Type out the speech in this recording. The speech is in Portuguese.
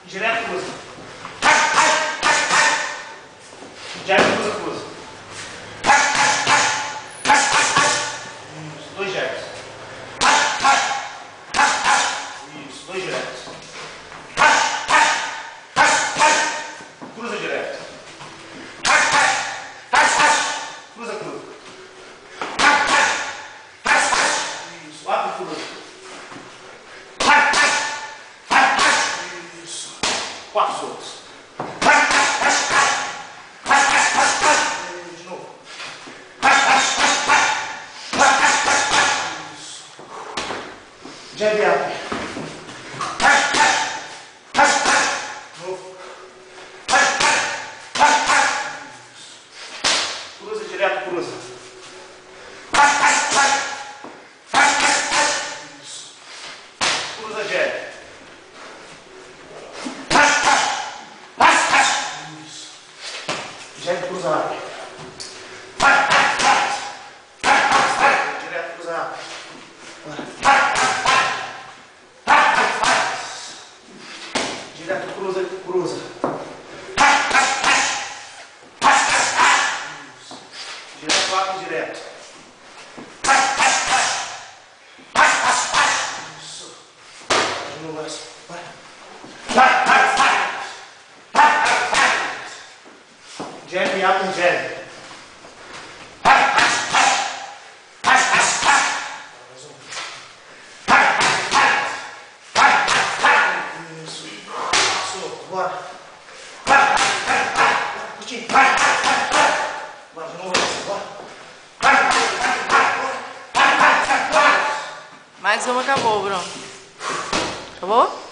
Direto, cruza. Direto, cruza, cruza. Isso, 2 diretos. Isso, 2 diretos. Cruza direto. Cruza, cruza. Isso, abre, cruza. Isso. 4 soltos. De novo. Isso. Jab up. De novo. Cruza direto, cruza. Isso. Cruza jab. Isso. Jab, cruza lá. Direto, cruza lá. Direto, cruza, cruza. Isso. Direto, abre, direto. Isso. De novo essa. Vai. Jab, abre, jab. Isso. Solto, bora. Curtinho. Bora, de novo essa, bora. Mais uma acabou, Bruno. Acabou?